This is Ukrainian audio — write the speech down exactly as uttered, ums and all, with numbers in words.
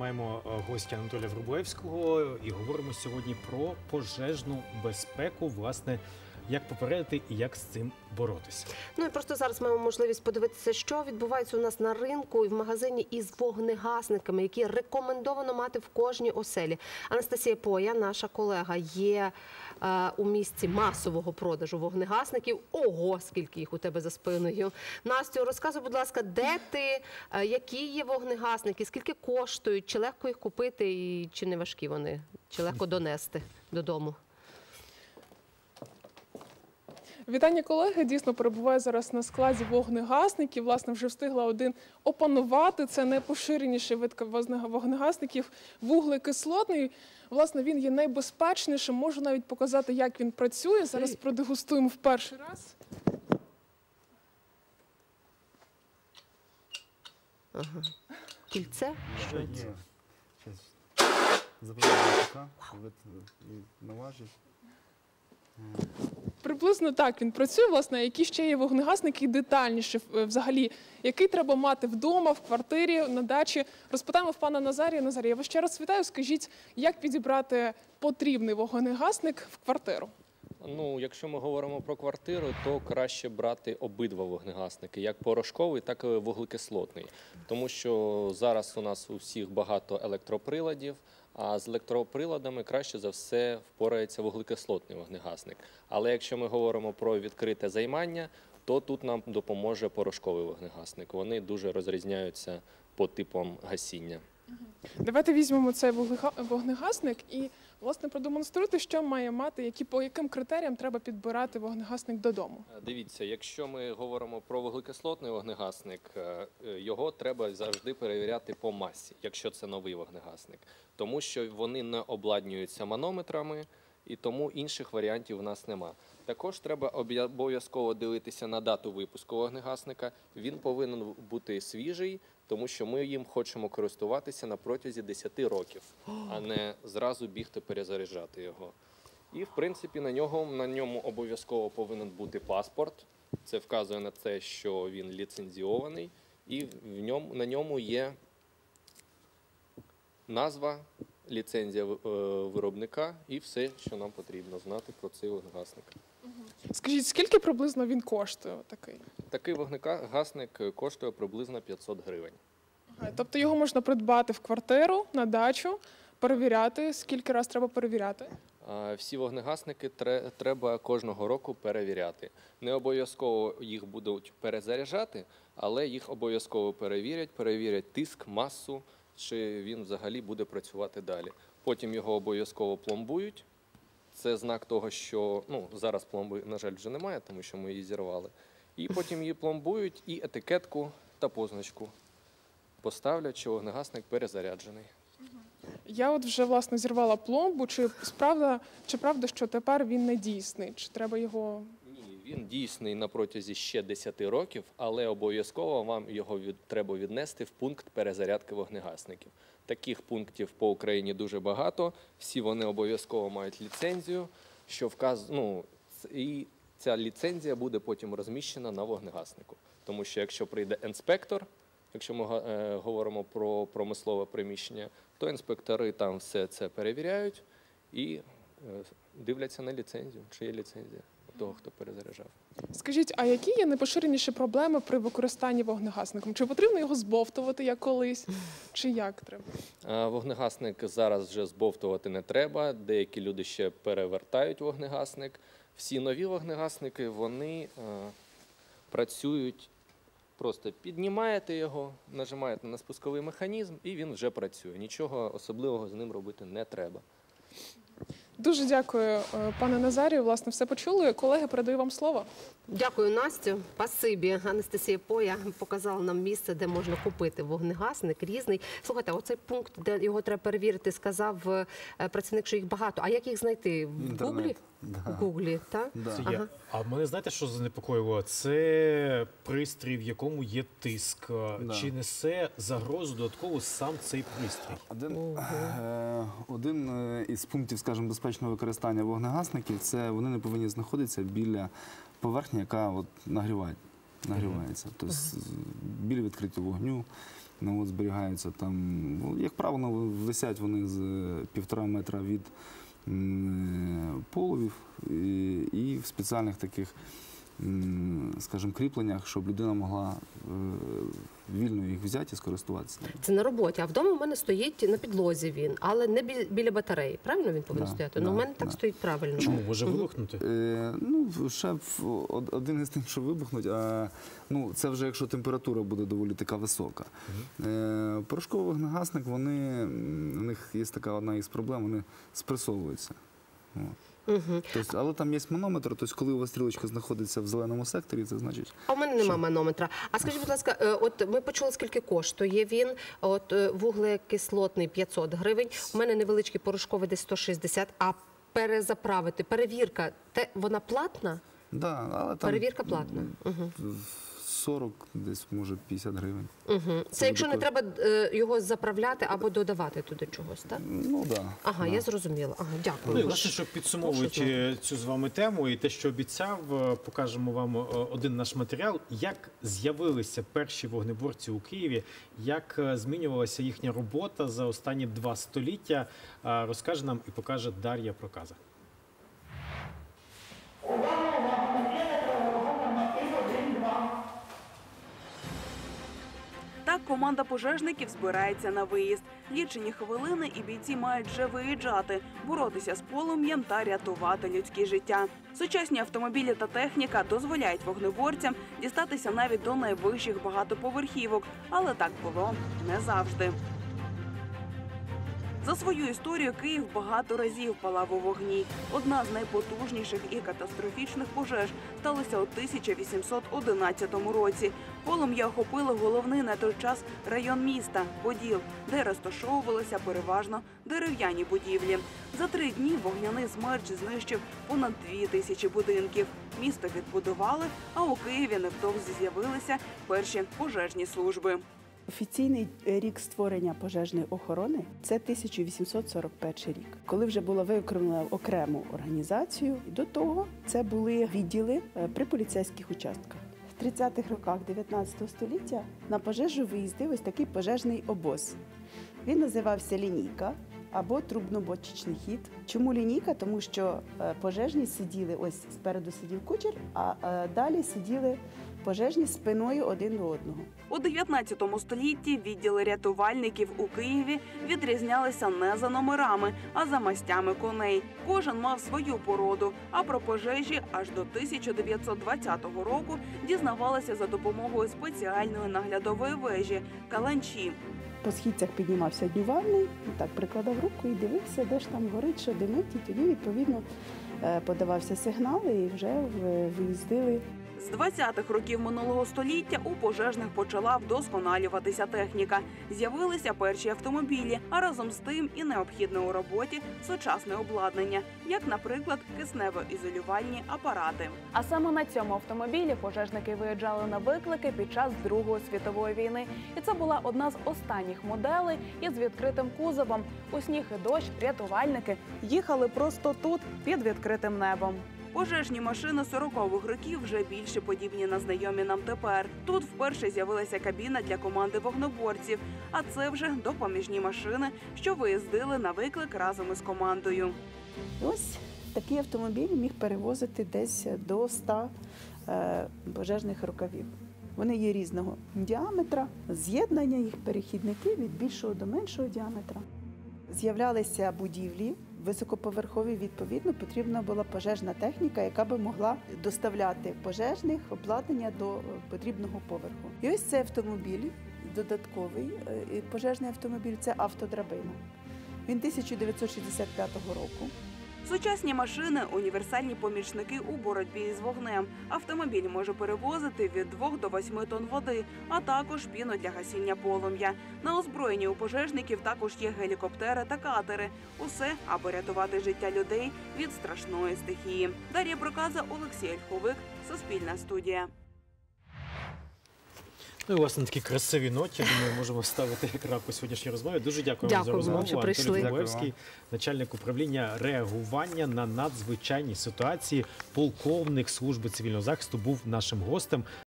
маємо гостя Анатолія Врублевського і говоримо сьогодні про пожежну безпеку, власне, як попередити і як з цим боротися. Ну і просто зараз маємо можливість подивитися, що відбувається у нас на ринку і в магазині із вогнегасниками, які рекомендовано мати в кожній оселі. Анастасія Поя, наша колега, є е, у місці масового продажу вогнегасників. Ого, скільки їх у тебе за спиною. Настю, розказуй, будь ласка, де ти, е, які є вогнегасники, скільки коштують, чи легко їх купити і чи не важкі вони, чи легко донести додому? Вітання, колеги. Дійсно, перебуваю зараз на складі вогнегасників. Власне, вже встигла один опанувати. Це найпоширеніший вид вогнегасників – вуглекислотний. Власне, він є найбезпечнішим. Можу навіть показати, як він працює. Зараз продегустуємо в перший раз. Ага. Кільце? Приблизно так він працює. Власне, які ще є вогнегасники детальніше взагалі, який треба мати вдома, в квартирі, на дачі. Розпитаємо в пана Назарія. Назарій, я вас ще раз вітаю. Скажіть, як підібрати потрібний вогнегасник в квартиру? Ну, якщо ми говоримо про квартиру, то краще брати обидва вогнегасники, як порошковий, так і вуглекислотний. Тому що зараз у нас у всіх багато електроприладів, а з електроприладами краще за все впорається вуглекислотний вогнегасник. Але якщо ми говоримо про відкрите займання, то тут нам допоможе порошковий вогнегасник. Вони дуже розрізняються по типам гасіння. Давайте візьмемо цей вогнегасник і, власне, продемонструйте, що має мати, які, по яким критеріям треба підбирати вогнегасник додому. Дивіться, якщо ми говоримо про вуглекислотний вогнегасник, його треба завжди перевіряти по масі, якщо це новий вогнегасник. Тому що вони не обладнюються манометрами, і тому інших варіантів у нас нема. Також треба обов'язково дивитися на дату випуску вогнегасника. Він повинен бути свіжий, тому що ми їм хочемо користуватися на протязі десяти років, а не зразу бігти перезаряджати його. І, в принципі, на нього, на ньому обов'язково повинен бути паспорт. Це вказує на те, що він ліцензіований, і в ньому, на ньому є назва, ліцензія виробника і все, що нам потрібно знати про цей вогнегасник. Скажіть, скільки приблизно він коштує такий? Такий вогнегасник коштує приблизно п'ятсот гривень. Ага, тобто його можна придбати в квартиру, на дачу, перевіряти. Скільки раз треба перевіряти? Всі вогнегасники треба кожного року перевіряти. Не обов'язково їх будуть перезаряджати, але їх обов'язково перевірять, перевірять тиск, масу, чи він взагалі буде працювати далі. Потім його обов'язково пломбують. Це знак того, що, ну, зараз пломби, на жаль, вже немає, тому що ми її зірвали. І потім її пломбують і етикетку та позначку поставлять, що вогнегасник перезаряджений. Я от вже, власне, зірвала пломбу. Чи правда, чи правда, що тепер він не дійсний? Чи треба його... Ні, він дійсний на протязі ще десяти років, але обов'язково вам його від, треба віднести в пункт перезарядки вогнегасників. Таких пунктів по Україні дуже багато, всі вони обов'язково мають ліцензію, що вказ... ну, і ця ліцензія буде потім розміщена на вогнегаснику. Тому що якщо прийде інспектор, якщо ми е, говоримо про промислове приміщення, то інспектори там все це перевіряють і е, дивляться на ліцензію, чи є ліцензія у того, хто перезаряджав. Скажіть, а які є найпоширеніші проблеми при використанні вогнегасником? Чи потрібно його збовтувати, як колись, чи як треба? Вогнегасник зараз вже збовтувати не треба, деякі люди ще перевертають вогнегасник. Всі нові вогнегасники, вони е, працюють, просто піднімаєте його, нажимаєте на спусковий механізм і він вже працює. Нічого особливого з ним робити не треба. Дуже дякую, пане Назарію. Власне, все почули. Колеги, передаю вам слово. Дякую, Настю. Спасибі. Анастасія Поя показала нам місце, де можна купити вогнегасник різний. Слухайте, оцей пункт, де його треба перевірити, сказав працівник, що їх багато. А як їх знайти? В Гуглі? В Гуглі, так? Да. Ага. А мене, знаєте, що занепокоїло? Це пристрій, в якому є тиск. Да. Чи несе загрозу додатково сам цей пристрій? Один, е, один із пунктів, скажімо, безпечного використання вогнегасників – це вони не повинні знаходитися біля поверхні, яка от нагріває, нагрівається. Тобто біля відкриття вогню, Ну, от зберігаються там, ну, як правило, висять вони з півтора метра від м, половів і, і в спеціальних таких, м, скажімо, кріпленнях, щоб людина могла е, вільно їх взяти і скористуватися. Це на роботі, а вдома в мене стоїть на підлозі він, але не бі- біля батареї. Правильно він повинен Да, стояти? да, Ну, у мене так да. стоїть правильно. Чому може вибухнути? Е, ну, ще в- од- один із тим, що вибухнуть, а ну, це вже якщо температура буде доволі така висока. Е, порошковий вогнегасник, вони, м, у них є така одна із проблем, вони спресовуються. От. Угу. Тобто, але там є манометр, тобто коли у вас стрілочка знаходиться в зеленому секторі, це значить, А у мене немає манометра. А скажіть, будь ласка, е, от ми почули, скільки коштує він. От е, вуглекислотний п'ятсот гривень. У мене невеличкий порошковий десь сто шістдесят, а перезаправити, перевірка, те, вона платна? да, але там Перевірка платна. Угу. сорок, десь може п'ятдесят гривень. Угу. Це, Це якщо не буде треба е, його заправляти або додавати туди чогось, так? Ну, да. Ага, да. я зрозуміла. Ага, Ну, дякую. і, власне, що підсумовуючи цю з вами тему і те, що обіцяв, е, покажемо вам е, один наш матеріал, як з'явилися перші вогнеборці у Києві, як е, змінювалася їхня робота за останні два століття, е, розкаже нам і покаже Дар'я Проказа. Так команда пожежників збирається на виїзд. Лічені хвилини і бійці мають вже виїжджати, боротися з полум'ям та рятувати людське життя. Сучасні автомобілі та техніка дозволяють вогнеборцям дістатися навіть до найвищих багатоповерхівок, але так було не завжди. За свою історію Київ багато разів палав у вогні. Одна з найпотужніших і катастрофічних пожеж сталася у тисяча вісімсот одинадцятому році. Полум'я охопило головний на той час район міста – Поділ, де розташовувалися переважно дерев'яні будівлі. За три дні вогняний смерч знищив понад дві тисячі будинків. Місто відбудували, а у Києві невдовзі з'явилися перші пожежні служби. Офіційний рік створення пожежної охорони – це тисяча вісімсот сорок перший рік, коли вже була виокремлена окрему організацію. До того це були відділи при поліцейських участках. В тридцятих роках дев'ятнадцятого століття на пожежу виїздив ось такий пожежний обоз. Він називався лінійка або трубно-бочечний хід. Чому лінійка? Тому що пожежні сиділи, ось спереду сидів кучер, а далі сиділи пожежні спиною один до одного. У дев'ятнадцятому столітті відділи рятувальників у Києві відрізнялися не за номерами, а за мастями коней. Кожен мав свою породу, а про пожежі аж до тисяча дев'ятсот двадцятого року дізнавалися за допомогою спеціальної наглядової вежі – каланчі. По східцях піднімався днювальний, так прикладав руку і дивився, де ж там горить, що димить, і тоді, відповідно, подавався сигнал і вже виїздили. З двадцятих років минулого століття у пожежних почала вдосконалюватися техніка. З'явилися перші автомобілі, а разом з тим і необхідне у роботі сучасне обладнання, як, наприклад, киснево-ізолювальні апарати. А саме на цьому автомобілі пожежники виїжджали на виклики під час Другої світової війни. І це була одна з останніх моделей із відкритим кузовом. У сніг і дощ рятувальники їхали просто тут, під відкритим небом. Пожежні машини сорокових років вже більше подібні на знайомі нам тепер. Тут вперше з'явилася кабіна для команди вогнеборців, а це вже допоміжні машини, що виїздили на виклик разом із командою. Ось такий автомобіль міг перевозити десь до ста е, пожежних рукавів. Вони є різного діаметра, з'єднання їх перехідники від більшого до меншого діаметра. З'являлися будівлі високоповерхові, відповідно, потрібна була пожежна техніка, яка би могла доставляти пожежних обладнання до потрібного поверху. І ось цей автомобіль, додатковий пожежний автомобіль, це автодрабина. Він тисяча дев'ятсот шістдесят п'ятого року. Сучасні машини – універсальні помічники у боротьбі з вогнем. Автомобіль може перевозити від двох до восьми тонн води, а також піну для гасіння полум'я. На озброєнні у пожежників також є гелікоптери та катери. Усе, аби рятувати життя людей від страшної стихії. Дар'я Проказа, Олексій Ольховик, Суспільна студія. Ну і, власне, на такій красивій ноті, думаю, можемо ставити крапку сьогоднішній розмові. Дуже дякуємо Дякую за розмову. вам, що прийшли. Анатолій Дубовський, начальник управління реагування на надзвичайні ситуації, полковник служби цивільного захисту, був нашим гостем.